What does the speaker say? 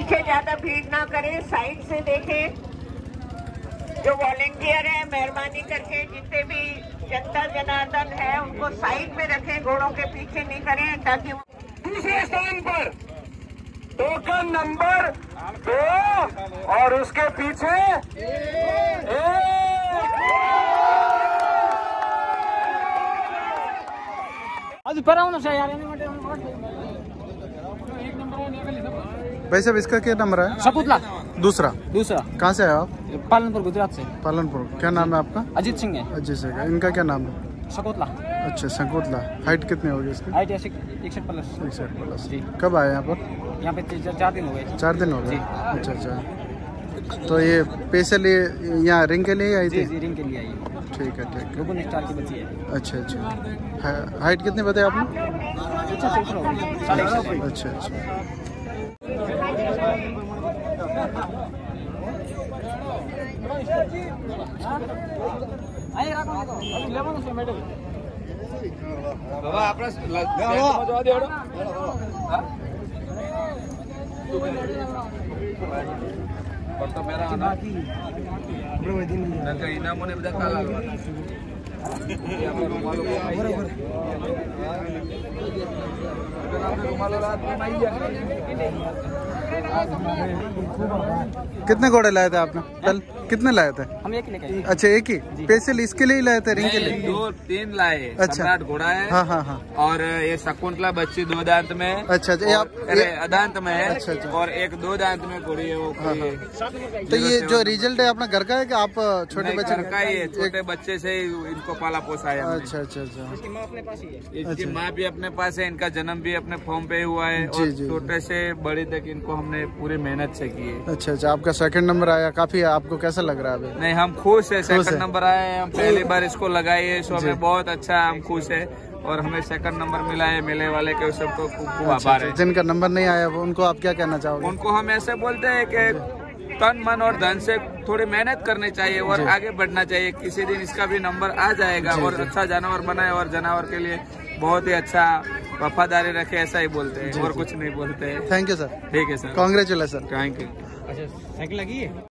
पीछे ज्यादा भीड़ ना करें, साइड से देखें। जो वॉलेंटियर है मेहरबानी करके जितने भी जनता जनार्दन है उनको साइड में रखें, घोड़ों के पीछे नहीं करें ताकि दूसरे स्थान पर टोकन नंबर 2 और उसके पीछे भाई साहब इसका क्या नंबर है? सकुतला। दूसरा। कहाँ से आए आप? पालनपुर, गुजरात से। पालनपुर। क्या नाम है आपका? अजीत सिंह है। अजीत सिंह। इनका क्या नाम है? सकुतला। अच्छा, शकुतला। हाइट कितनी होगी इसकी? Height 61 plus. 61 प्लस। जी। कब आए यहाँ पर? यहाँ पे 4 दिन हो गए। 4 दिन हो गए। अच्छा अच्छा। तो ये पैसे लिए यहाँ रिंग के लिए आई थी? जी, रिंग के लिए आई। ठीक है ठीक है। लोगों स्टार की बच्ची है। अच्छा अच्छा। हाइट कितनी बताई आपने? अच्छा अच्छा। ઇનામોને બધા કાલા कितने घोड़े लाए थे आपने कल? कितने लाए थे? हम एक लेके आए। अच्छा, एक ही? स्पेशल इसके लिए ही लाए थे, रिंग के लिए? 2-3 लाए। अच्छा। सम्राट घोड़ा है। हाँ हाँ हाँ। और ये शकुंतला बच्ची 2 दांत में है। अच्छा अच्छा। अदांत में है। अच्छा अच्छा। और एक 2 दांत में घोड़ी है वो। हाँ हाँ। तो ये जो रिजल्ट है अपना घर का है कि आप छोटे बच्चे का ही है? छोटे बच्चे से इनको पाला पोसा है। अच्छा अच्छा अच्छा। इसकी माँ अपने पास ही है। इसकी माँ भी अपने पास है, इनका जन्म भी अपने फॉर्म पे हुआ है। जी, और जी, छोटे से बड़े तक इनको हमने पूरी मेहनत से की है। अच्छा अच्छा। आपका सेकंड नंबर आया, काफी आपको कैसा लग रहा है अभी? नहीं, हम खुश है। खुश सेकंड है। नंबर आए हैं, हम पहली बार इसको लगाए है, सो जी। हमें बहुत अच्छा, हम खुश है। और हमें सेकंड नंबर मिला है। मेले वाले के सबको खूब खूब अच्छा, आभार अच्छा। है। जिनका नंबर नहीं आया वो उनको आप क्या कहना चाहोगे? उनको हम ऐसे बोलते हैं कि तन मन और धन से थोड़ी मेहनत करनी चाहिए और आगे बढ़ना चाहिए। किसी दिन इसका भी नंबर आ जाएगा और अच्छा जानवर बनाए और जानवर के लिए बहुत ही अच्छा वफादारी रखे, ऐसा ही बोलते हैं और कुछ नहीं बोलते हैं। Thank you sir. ठीक है सर। कांग्रेचुलेसन। Thank you. अच्छा, साइकिल लगी है।